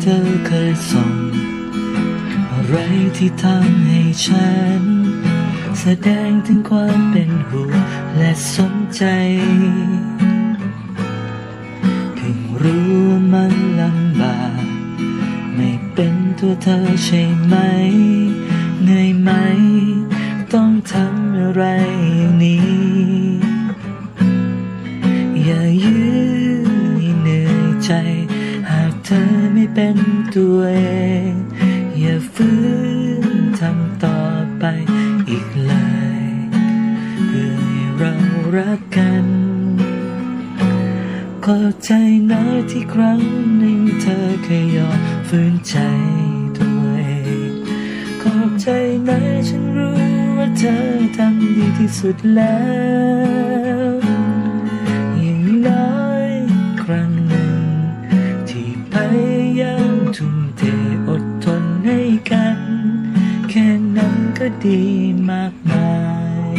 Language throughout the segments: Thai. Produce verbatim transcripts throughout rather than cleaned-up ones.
เธอเคยส่งอะไรที่ทำให้ฉันแสดงถึงความเป็นห่วงและสนใจเพิ่งรู้ว่ามันลำบากไม่เป็นตัวเธอใช่ไหมเหนื่อยไหมต้องทำอะไรอย่างนี้อย่ายื้อให้เหนื่อยใจหากเธอไม่เป็นตัวเองอย่าฝืนทำต่อไปอีกเลยเพื่อให้เรารักกันขอบใจนะที่ครั้งหนึ่งเธอเคยยอมฝืนใจตัวเองขอบใจนะฉันรู้ว่าเธอทำดีที่สุดแล้วอย่างน้อยครั้งหนึ่งที่พยายามทุ่มเทอดทนให้กันแค่นั้นก็ดีมากมาย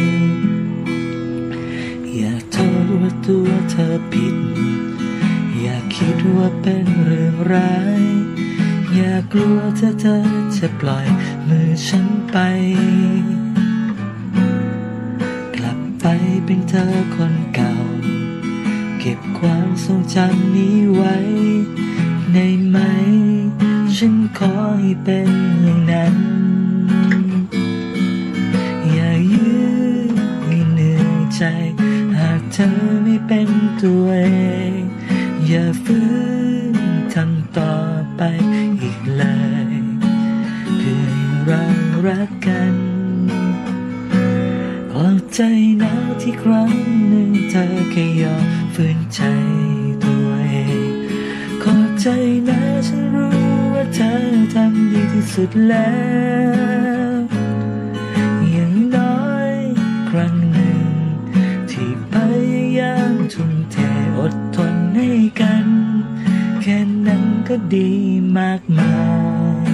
อย่าโทษว่าตัวเธอผิดอย่าคิดว่าเป็นเรื่องร้ายอย่ากลัวถ้าเธอจะปล่อยมือฉันไปกลับไปเป็นเธอคนเก่าเก็บความทรงจำนี้ไว้ได้ไหมฉันขอให้เป็นอย่างนั้นอย่ายื้อให้เหนื่อยใจหากเธอไม่เป็นตัวเองอย่าฝืนทำต่อไปอีกเลยเพื่อให้เรารักกันขอบใจนะที่ครั้งหนึ่งเธอแค่ยอมฝืนใจตัวเองขอบใจนะฉันรู้ว่าเธอทำดีที่สุดแล้วอย่างน้อยครั้งหนึ่งที่พยายามทุ่มเทอดทนให้กันแค่นั้นก็ดีมากมาย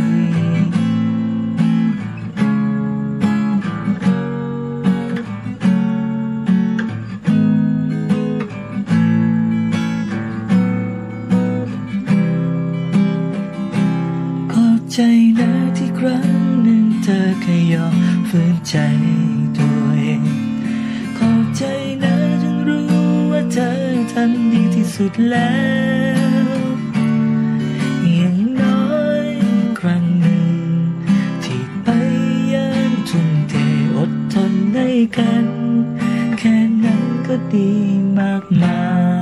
ขอบใจนะที่ครั้งหนึ่งเธอเคยยอมฝืนใจตัวเองขอบใจนะฉันรู้ว่าเธอทำดีที่สุดแล้วอย่างน้อยครั้งหนึ่งที่พยายามทุ่มเทอดทนให้กันแค่นั้นก็ดีมากมาย